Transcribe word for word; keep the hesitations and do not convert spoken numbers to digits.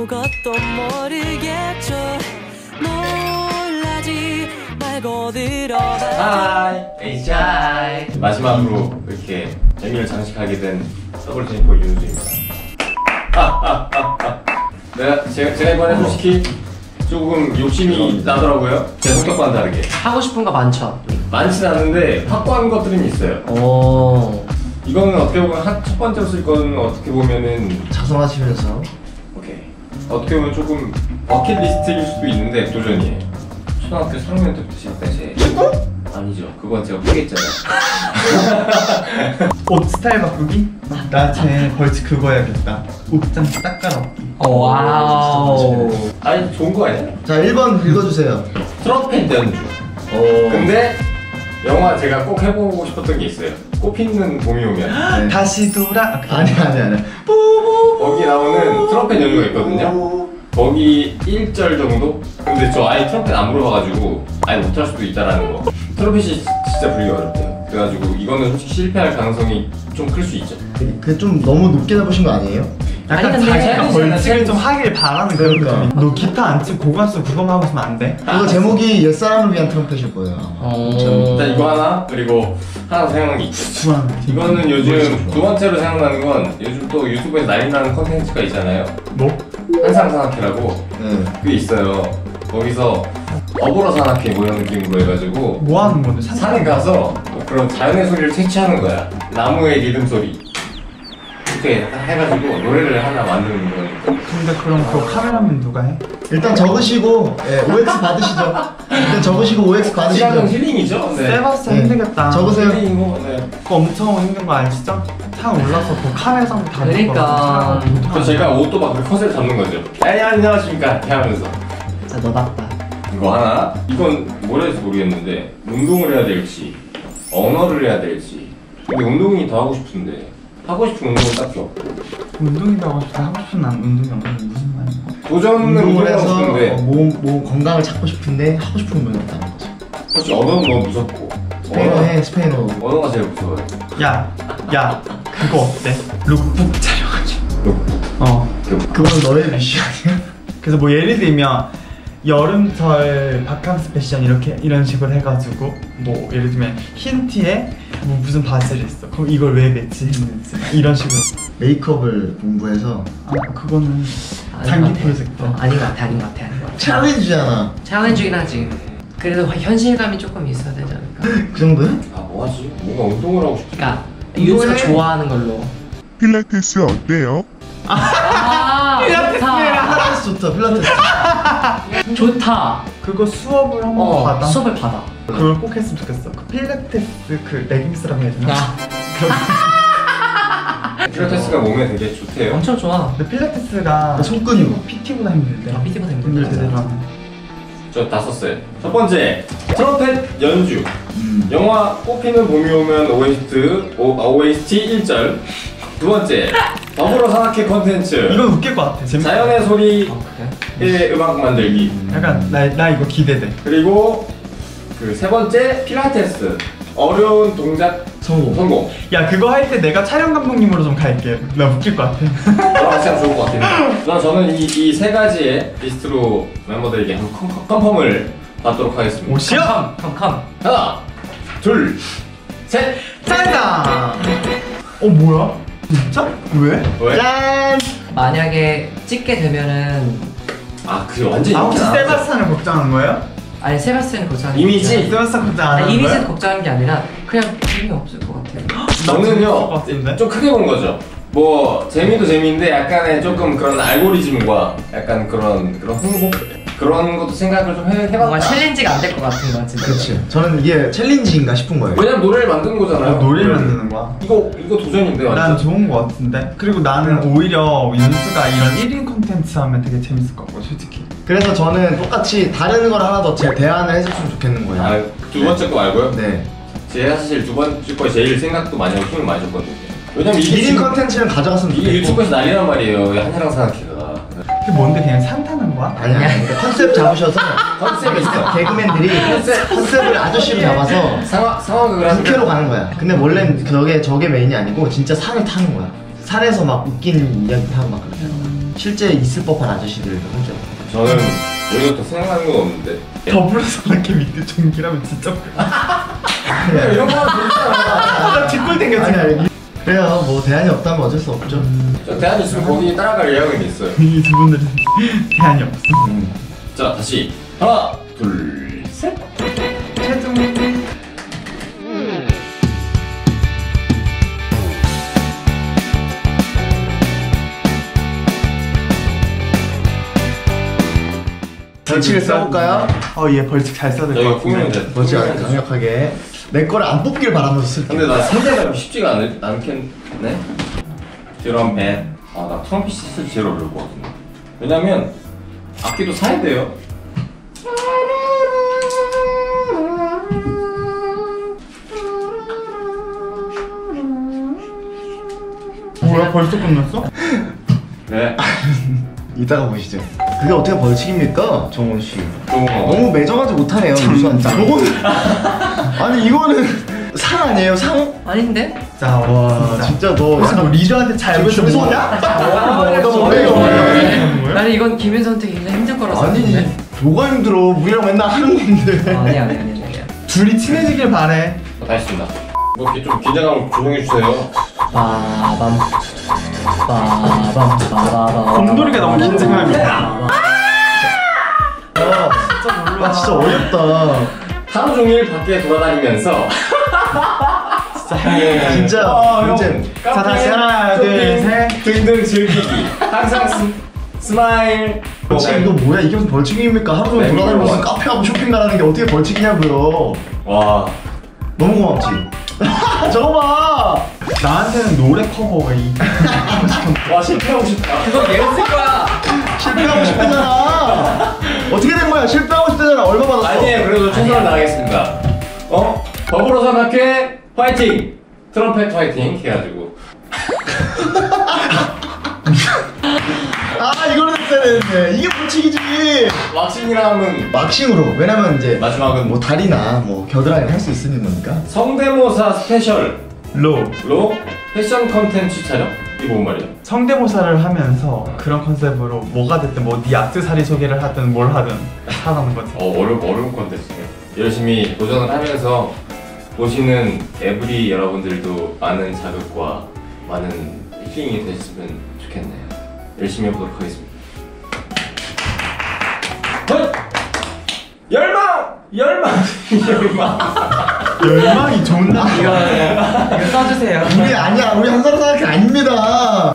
아무것도 모르겠죠. 놀라지 말고 들어봐. 하이 에이치 아이. 마지막으로 이렇게 재미를 장식하게 된 더블 제니퍼 윤수입니다. 내가 제가, 제가 이번에 솔직히 조금 욕심이 나더라고요. 제 성격과는 다르게 하고 싶은 거 많죠? 많진 않은데 확고한 것들은 있어요. 오. 이거는 어떻게 보면 한, 첫 번째로 쓸 거는 어떻게 보면은 자성하시면서 오케이 어떻게 보면 조금 버킷리스트일 수도 있는데 도전이에요. 초등학교 삼 학년 때부터 시작된 제 축구? 아니죠. 그건 제가 포기했잖아요. 옷 스타일 바꾸기? 나 쟤 벌칙 그거 해야겠다. 옷장 딱 갈아엎기. 와우. 아니 좋은 거 아니야? 자 일 번 읽어주세요. 트럼펫 연주. 오. 근데 영화 제가 꼭 해보고 싶었던 게 있어요. 꽃피는 봄이 오면 네. 다시 돌아. 아니 아니 아니 거기 나오는 트럼펫 연주가 있거든요. 거기 일 절 정도? 근데 저 아예 트럼펫 안 물어봐가지고 아예 못할 수도 있다라는 거. 트럼펫이 진짜 불리기 어렵대요. 그래가지고 이거는 솔직히 실패할 가능성이 좀 클 수 있죠. 그 좀 너무 높게 잡으신 거 아니에요? 약간 아니, 근데 자기가 벌칙을 좀 하길 바라는 그런 그러니까. 느낌이. 너 기타 안 치고 고관수 그거만 하고 있으면 안 돼? 그거 제목이 옛사람을 위한 트럼펫일 거예요. 일단 이거 하나, 그리고 하나 생각난 게 있죠. 주황. 이거는 요즘 두 번째로 생각나는 건 요즘 또 유튜브에 난리 나는 컨텐츠가 있잖아요. 뭐? 한상 산악회라고 네. 그게 있어요. 거기서 더불어 산악회 뭐 이런 느낌으로 해가지고 뭐 하는 건데? 산에 가서 뭐 그런 자연의 소리를 채취하는 거야. 나무의 리듬 소리 이렇게 해가지고 노래를 하나 만드는 거니까. 근데 그럼 그 카메라맨 누가 해? 일단 적으시고 예, 오엑스 받으시죠. 일단 적으시고 오엑스 시간은 받으시죠. 힐링이죠. 네. 세바스찬 네. 힘들겠다. 적으세요. 힐링이고, 네. 그거 엄청 힘든 거 아시죠? 산 올라서 그 카메라 상도 다 그러니까. 그래서 제가 옷도 막 그렇게 컨셉 잡는 거죠. 아니 안녕하십니까 이렇게 하면서 진짜 너답다. 이거 하나. 이건 뭐라 해서 모르겠는데 운동을 해야 될지 언어를 해야 될지. 근데 운동이 더 하고 싶은데 하고 싶은 운동은 딱히 없고. 운동이라고 하고 싶다. 하고 싶은 난 운동이 없는데 무슨 말이야? 도전은 운동을 운동을 하고 해서 싶은데 어, 몸, 몸 건강을 찾고 싶은데 하고 싶은 운동이 없다는 거죠. 솔직히 언어는 너무 무섭고. 스페인어 해 스페인어. 언어가 제일 무서워요. 야, 야, 그거 어때? 룩북 촬영하지. 룩북. 어. 그건 너의 미션 아니야? 그래서 뭐 예를 들면 여름철 바캉스 패션 이렇게 이런 식으로 해가지고 뭐 예를 들면 흰 티에 뭐 무슨 바지를 했어. 그럼 이걸 왜 매치했는지 이런 식으로. 메이크업을 공부해서 아 그거는 아닌 장기 것 같아. 프로젝트. 어, 아닌 것 같아, 아닌 것 같아, 아닌 것 같아. 챌린지잖아. 챌린지긴 하지. 그래도 현실감이 조금 있어야 되지 않을까? 그 정도야? 아 뭐하지? 뭔가 운동을 하고 싶어. 그러니까 윤수가 좋아하는 걸로. 필라테스 어때요? 아, 필라테스 좋다. 필라테스 좋다. 필라테스. 좋다. 그거 수업을 한번 어, 받아. 수업을 받아. 그걸 꼭 했으면 좋겠어. 그 필라테스 그 레깅스라고 해야 되나? 야, 필라테스가 몸에 되게 좋대요. 엄청 좋아. 근데 필라테스가 손근육. 피티보다 힘들대. 아, 피티보다 힘들대. 힘들 제대로 하면. 저 다 썼어요. 첫 번째 트럼펫 연주. 음. 영화 꽃피는 봄이 오면 오에스티 오, 오에스티 일 절. 두 번째 더불어 산악회 컨텐츠. 이건 웃길 것 같아. 재밌. 자연의 소리의 어, 그래? 음악 만들기. 약간 나, 나 이거 기대돼. 그리고 그 세 번째 필라테스. 어려운 동작 성공. 성공. 야 그거 할 때 내가 촬영 감독님으로 좀 갈게. 나 웃길 것 같아. 저랑 같이 하면 좋을 것 같아요. 그럼 저는 이 이 세 가지의 리스트로 멤버들에게 한번 컨- 컨펌을 받도록 하겠습니다. 오시오. 컴, 컴. 하나, 둘, 셋. 짠다. 어 뭐야? 진짜? 왜? 왜? 짠! 만약에 찍게 되면은 아, 그 완전 아 혹시 인기 나왔어. 세바스찬을 걱정하는 거예요? 아니 세바스찬이 걱정하는 이미지? 게 아니라- 세바스찬 걱정 안 아니, 하는 이미지는 거야? 걱정하는 게 아니라 그냥 재미 없을 것 같아. 저는요 같은데? 좀 크게 본 거죠. 뭐 재미도 재미인데 약간의 조금 그런 알고리즘과 약간 그런 그런 홍보 그런 것도 생각을 좀 해, 해봤다. 뭔가 챌린지가 안 될 것 같은 거 같은데. 그렇지. 저는 이게 챌린지인가 싶은 거예요. 왜냐면 노래를 만든 거잖아요. 어, 노래를 만드는 거야. 이거 이거 도전인데 난 완전. 좋은 거 같은데? 그리고 나는 오히려 윤수가 이런 일 인 콘텐츠 하면 되게 재밌을 것 같고 솔직히. 그래서 저는 똑같이 다른 걸 하나 더 제 대안을 해줬으면 좋겠는 거예요. 아, 두 번째 거 말고요? 네. 제가 사실 두 번째 거에 제일 생각도 많이 하고 힘을 많이 줬거든요. 왜냐면 이게 일 인 지금- 컨텐츠는 가져갔으면 이게 좋겠고. 유튜브에서 난리란 말이에요. 한이랑 산악회가. 그게 뭔데 그냥 산 타는 거야? 아니야. 그러니까 컨셉 잡으셔서 컨셉이 있어. 개그맨들이 컨셉, 컨셉을 아저씨로 잡아서 상황 상황극을 하는 부캐로 가는 거야. 근데 원래는 저게 저게 메인이 아니고 진짜 산을 타는 거야. 산에서 막 웃긴 이야기 하고 막 그러잖아. 실제 있을 법한 아저씨들도 혼자. 저는 여기부터 생각나는 건 없는데. 더불어서 이렇게 밑에 종기라면 진짜 야, 이런 거 하면 나 뒷골 땡겼지. 아니 아니. 그래요. 뭐 대안이 없다면 어쩔 수 없죠. 저 대안이 있으면 거기 따라갈 의향은 있어요. 이 두 분들은 대안이 없어. 자, 다시 하나, 둘, 셋. 최종. 벌칙을 써볼까요? 어, 얘 벌칙 잘 써야 될 저희가 것 꾸미면 같은데. 돼. 벌칙 꾸미면 아주 돼. 강력하게 내 거를 안 뽑길 바라면서 쓸게. 근데 나 상대가 쉽지가 않, 않겠네? 드럼펫. 아, 나 트럼펫 진짜 제일 어려울 것 같은데. 왜냐면 악기도 사야 돼요. 뭐야, 벌써 끝났어? 네. 이따가 보시죠. 그게 어떻게 벌칙입니까, 정원 씨? 좀 너무 매정하지 못하네요, 유수한 장. 아니 이거는 상 아니에요, 상? 아닌데? 자, 와, 진짜 너 무슨 뭐 리더한테 잘 보여서 뭐냐? 너 왜, 왜? 나는 이건 기회 선택이 굉장히 힘들 거라서 아니, 생각했는데. 뭐가 힘들어? 우리랑 맨날 하는 건데. 아니 아니 아니 아니 둘이 친해지길 바래. 다 했습니다. 뭐 이렇게 좀 긴장감을 조성해 주세요. 빠밤 빠밤 빠밤 곰돌이가 너무 긴장감이야. 아, 진짜 어렵다. 하루 종일 밖에 돌아다니면서 진짜. 진짜, 어, 진짜. 형, 자, 다시 하나, 쇼핑 둘, 셋. 등등 즐기기. 항상 스, 스마일. 벌칙 이거 뭐야? 이게 무슨 벌칙입니까? 하루 종일 네, 돌아다니고 무슨 이거 카페 가고 쇼핑 가라는 게 어떻게 벌칙이냐고요? 와. 너무 고맙지? 저거 봐! 나한테는 노래 커버가 이. 와, 실패하고 싶다. 그거 얘가 쓸 거야. 실패하고 싶대잖아! 어떻게 된 거야? 실패하고 싶대잖아. 얼마 받았어? 아니에요, 그래도 최선을 다하겠습니다. 어? 더불어서 학회 화이팅! 트럼펫 화이팅 해가지고. 아, 이걸로 했어야 되는데. 이게 벌칙이지! 왁싱이라 하면 막싱으로. 왜냐면 이제 마지막은 뭐 다리나 뭐 겨드랑이를 할 수 있는 거니까. 성대모사 스페셜로 로. 패션 컨텐츠 촬영? 이게 뭔 말이야? 성대모사를 하면서 그런 컨셉으로 뭐가 됐든 뭐 네 액세서리 소개를 하든 뭘 하든 하라는 거지. 어, 어려운, 어려운 컨텐츠네. 열심히 도전을 하면서 보시는 에브리 여러분들도 많은 자극과 많은 힐링이 되셨으면 좋겠네요. 열심히 해보도록 하겠습니다. 헛! 열망! 열망! 열망! 열망이 좋은 날. 이거 이거 써주세요. 우리 아니야. 우리 한 사람 생각이 아닙니다.